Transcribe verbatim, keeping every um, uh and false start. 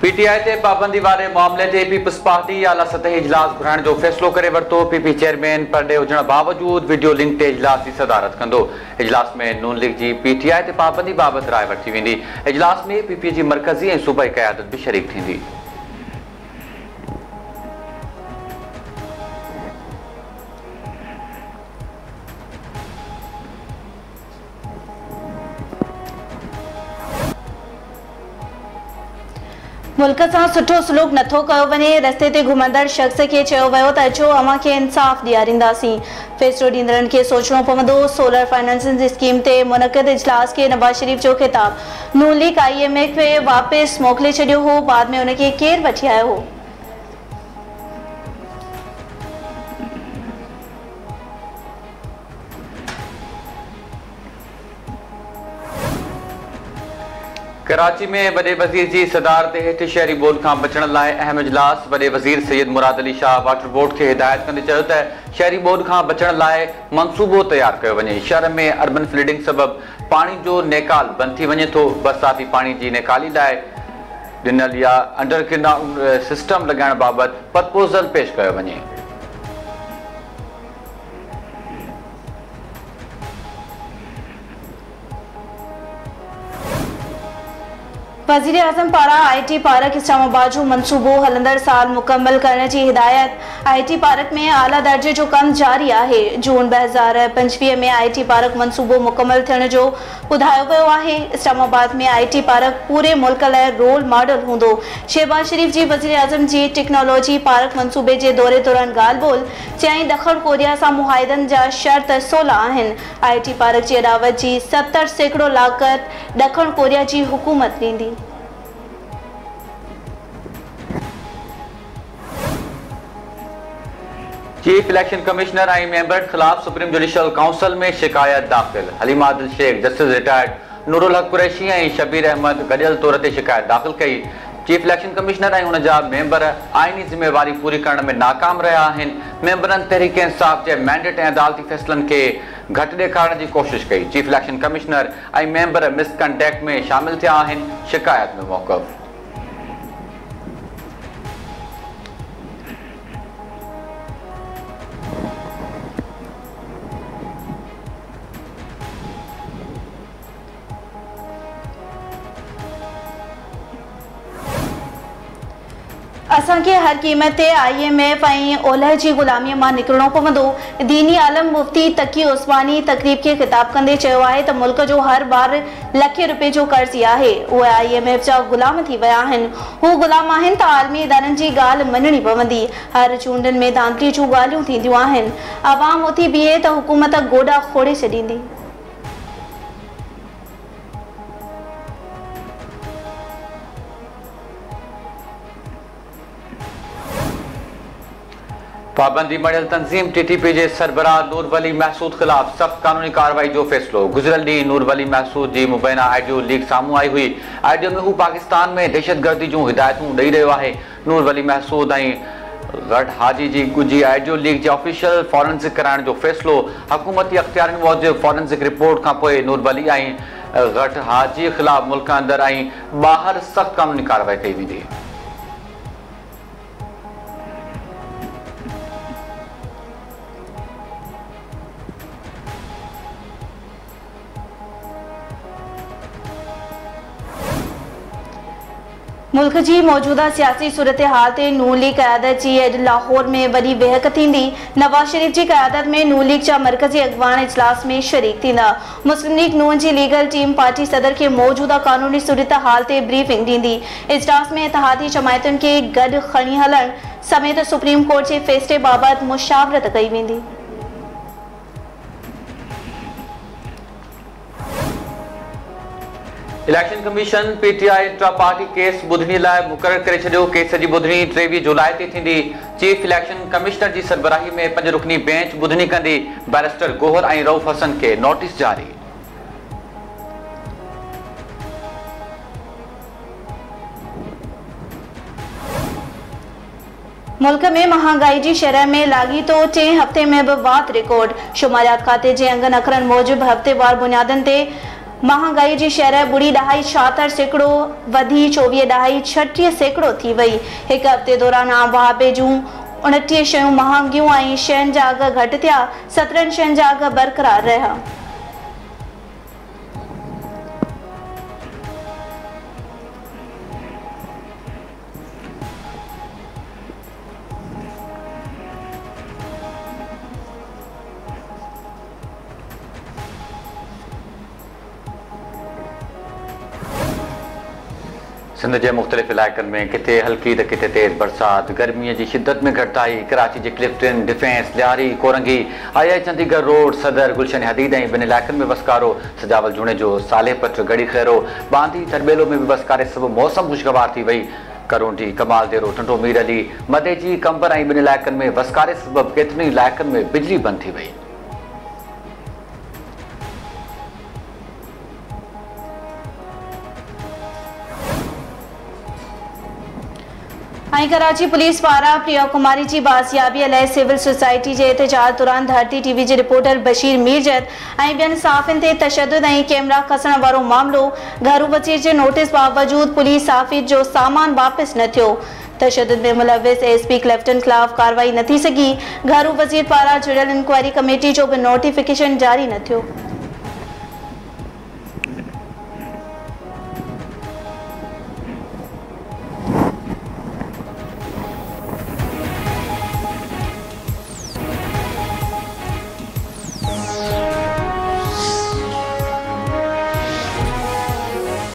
PTI ते पाबंदी वारे मामले ते पीपल्स पार्टी आला सतही इजलास घुराइण जो फैसलो करे वरतो। पीपी चेयरमैन परडे हुजण बावजूद वीडियो लिंक ते इजलास की सदारत कंदो। इजलास में नून लीग की पीटीआई ते पाबंदी बाबत राय वठी वेंदी। इजलास में पीपी की मरकजी ऐं सूबाई क़यादत भी शरीक थींदी। मुल्क से सुठो सलूक नथो कयो वने। रस्ते ते घुमंदड़ शख्स के चयो वियो त अचो अवां खे इंसाफ ॾियारींदासीं। फ़ैसिलो ॾींदड़नि खे सोचणो पवंदो। सोलर फाइनेंसिंग स्कीम ते मुनक़िद इजलास के नवाज शरीफ जो खिताब। Noon league I M F खे वापसि मोकिले छॾियो हो, बाद में उनखे केरु वठी आयो हो? कराची में वडे वजीर की सदारत हेठ शहरी बोर्ड का बचण लाइ अहम इजलास। वडे वजीर सैयद मुराद अली शाह वाटर बोर्ड के हिदायत कंदे चयो त शहरी बोर्ड का बचण लाइ मंसूबो तैयार कयो वञे। शहर में अर्बन फ्लडिंग सबब पानी जो नेकाल बंद थी वञे थो। बरसाती पानी की नेकाली लाइ ॾिनल या अंडरग्राउंड सिस्टम लॻाइण बाबत प्रपोजल पेश कयो वञे। वज़ीर आज़म पारा आई टी पार्क इस्लामाबाद जो मनसूबो हलंदड़ साल मुकम्मल करने की हिदायत। आई टी पार्क में आला दर्जे जो कम जारी है। जून ब हज़ार पंजवीह में आई टी पार्क मनसूबो मुकम्मल थियण जो बुधायो वियो है। इस्लामाबाद में आई टी पार्क पूरे मुल्क लाइ रोल मॉडल होंदो। शहबाज शरीफ जी वज़ीर आज़म जी टेक्नोलॉजी पार्क मनसूबे के दौरे दौरान ॻाल्हि ॿोल चई ॾखण कोरिया से मुआहिदनि जा शर्त सोलह आहिनि। आई टी पार्क की अॾावत की सत्तर सैकड़ो लागत ॾखण कोरिया की हुकूमत ॾींदी। चीफ इलेक्शन कमिश्नर आई मेंबर खिलाफ सुप्रीम जुडिशियल काउंसिल में शिकायत दाखिल। हलीमा आदिल शेख, जस्टिस रिटायर्ड नूरुल हक कुरैशी और शबीर अहमद गडियल तौर पर शिकायत दाखिल कई। चीफ इलेक्शन कमिश्नर और उनजा मेंबर आईनी जिम्मेवारी पूरी करने में नाकाम रहा हैं। मेंबरन तहरीक इंसाफ के मैंडेट और अदालती फैसलन के घट ॾेखारण की कोशिश कई। चीफ इलेक्शन कमिश्नर और मेंबर मिसकंडक्ट में शामिल थिया हैं। शिकायत में मौक़िफ़। असां खे हर क़ीमत ते आई एम एफ ऐं ओलह जी ग़ुलामीअ मां निकिरणो पवंदो। दीनी आलम मुफ्ती तकी उस्मानी तकरीब के खिताब कंदे चयो आहे त मुल्क जो हर बार लखे रुपए जो कर्ज़ आहे। उहे आई एम एफ जा ग़ुलाम थी विया आहिनि। हू ग़ुलाम आहिनि त आलमी इदारनि जी ॻाल्हि मञणी पवंदी। हर चूंडनि में धांधली जूं ॻाल्हियूं थींदियूं आहिनि। आवाम उथी बीहे त हुकूमत गोॾा खोड़े छॾींदी। पाबंदी मड़ियल तंजीम टीटीपी के सरबराह नूर वली महसूद खिलाफ सख्त कानूनी कार्रवाई जो फैसलो। गुजरल डी नूर वली महसूद की मुबैना आइडियो लीक सामू आई हुई। आइडियो में हू पाकिस्तान में दहशतगर्दी जो हिदायतूं ॾेई रहियो है। नूर वली महसूद ऐं गट हाजी जी गुजी आइडियो लीक के ऑफिशियल फॉरेंसिक कराइण जो फैसलो। हुकूमती अख्तियारनि मूजिब फॉरेंसिक रिपोर्ट का पोइ नूर वली ऐं गट हाजी खिलाफ मुल्क अंदर ऐं ॿाहिरि सख्त कानूनी कार्रवाई कई वेंदी। मुल्क की मौजूदा सियासी सूरत हाल ते नून लीग क़यादत की अॼु लाहौर में वॾी बेहक थींदी। नवाज शरीफ की क़यादत में नून लीग जा मरकजी अगवान इजलास में शरीक थींदा। मुस्लिम लीग नून की लीगल टीम पार्टी सदर के मौजूदा कानूनी सूरत हाल ते ब्रीफिंग ॾींदी। इजलास में इत्तेहादी जमायतुनि के गॾु खणी हलण समेत सुप्रीम कोर्ट के फैसले बाबत मुशावरत कई वेंदी। Election commission PTI intra party case ॿुधणी लाइ मुक़रर करे छॾियो। केस जी ॿुधणी टेवीह जुलाई ते थींदी। चीफ इलेक्शन कमिश्नर की सरबराही में पंज रुकनी बेंच ॿुधणी कंदी। बैरिस्टर गोहर ऐं रऊफ़ हसन के नोटिस जारी। मुल्क में महंगाई की शरह में लागी तो टे हफ्ते में भी वात रिकॉर्ड। शुमारियात खाते के अंगन अखरन मूजिब हफ्तेवार बुनियादन ते महांगाई जी शरह बुड़ी ढाई छाहत्तर सैकड़ो वधी चौवीह ढाई छटीह सैकड़ो थी वई। एक हफ़्ते दौरान आम वहाबे जूं उणटीह शयूं महांगियूं ऐं शयुनि जा अघ घटि थिया, सत्रहनि शयुनि जा अघ बरक़रार रहिया। सिंध के मुख्तलिफ़ इलाक़नि में किथे हल्की तो किथे तेज़ बरसात, गर्मी की शिद्दत में घटिताई। कराची के Clifton, defence, Lyari, Korangi, I I Chundrigar road, Saddar, Gulshan हदीद ऐं ॿिनि इलाइक़नि में वसकारो। सजावल जूणे जो साले पट गड़ी खैरो, बांदी थरबेलो में भी वसकारे सबबु मौसम खुशगवार थी वई। करोंटी, कमाल देरो, टंडो मीर अली, मदे जी कंबर ऐं ॿिनि इलाइक़नि में वसकारे सबबु केतिरनि इलाइक़नि में बिजली बंद थी वई। ऐं कराची पुलिस पारां प्रिया कुमारी जी बाज़ियाबीअ लाइ सिविल सोसाइटी जे एहतजाज दौरान धरती टीवी जे रिपोर्टर बशीर मीरजत ऐं ॿियनि साफ़िन ते तशद्दुद ऐं कैमरा खसण वारो मामलो। घरू वज़ीर जे नोटिस बावजूद पुलिस साफ़िद जो सामान वापसि न थियो। तशद्दुद में मुलविस एसपी क्लिफ्टन ख़िलाफ़ कार्रवाई न थी सघी। घरू वज़ीर पारां जुड़ियल इंक्वायरी कमेटी जो बि नोटिफिकेशन जारी न थियो।